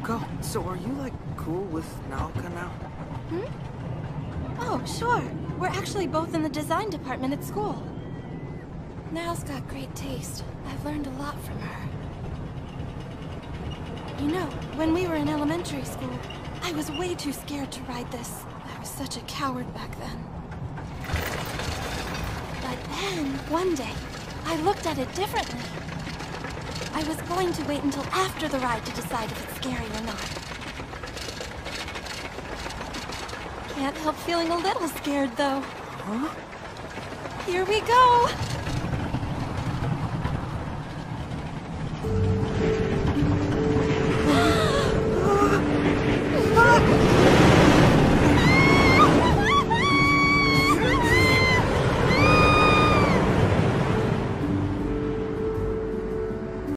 Naoko, so are you, like, cool with Naoka now? Hmm? Oh, sure. We're actually both in the design department at school. Nao's got great taste. I've learned a lot from her. You know, when we were in elementary school, I was way too scared to ride this. I was such a coward back then. But then, one day, I looked at it differently. I was going to wait until after the ride to decide if it's scary or not. Can't help feeling a little scared, though. Huh? Here we go!